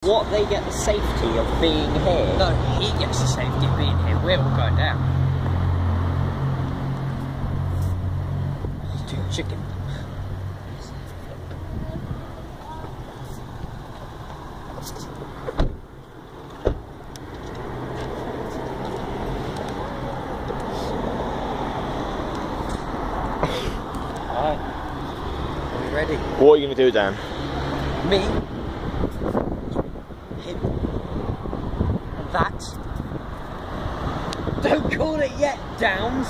What, they get the safety of being here? No, he gets the safety of being here. We're all going down. Dude, chicken. Alright. Are we ready? What are you going to do, Dan? Me. Him. And that. Don't call it yet, Downs.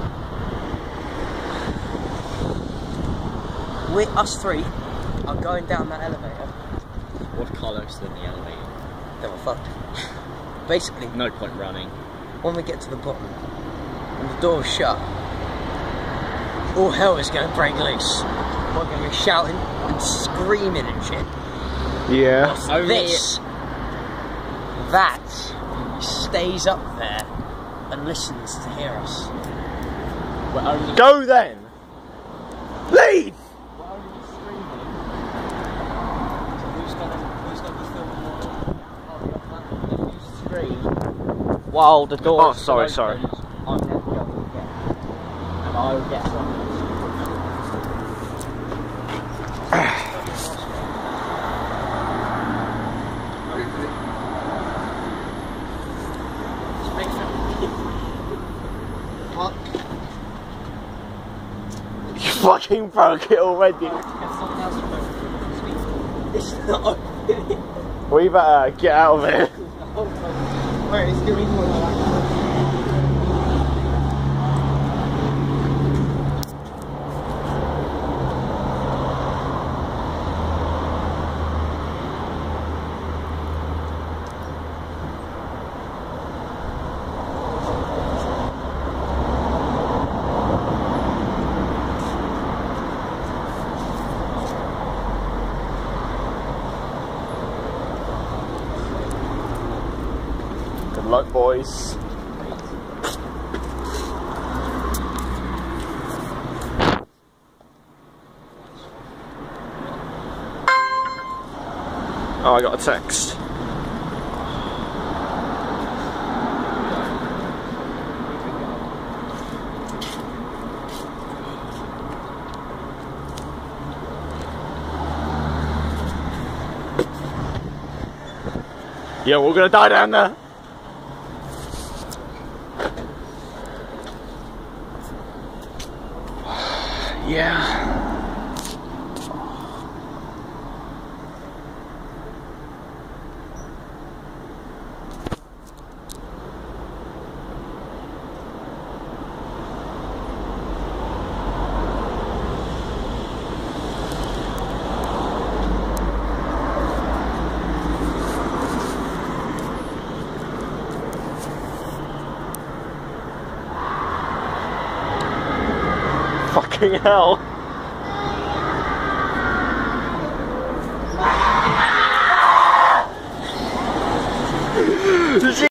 Us three are going down that elevator. What if Carlos in the elevator? Then we're fucked. Basically, No point running. when we get to the bottom and the door's shut, all hell is going to break loose. We're going to be shouting and screaming and shit. Yeah. That stays up there and listens to hear us. We're only Go then! Leave! While the door. Oh, sorry. I'm then going to get, and I will get one. You fucking broke it already. It's not open. We better get out of here. Wait, it's gonna be more like that. Good luck, boys. Oh, I got a text. Yeah, we're gonna die down there. Yeah. Fucking hell.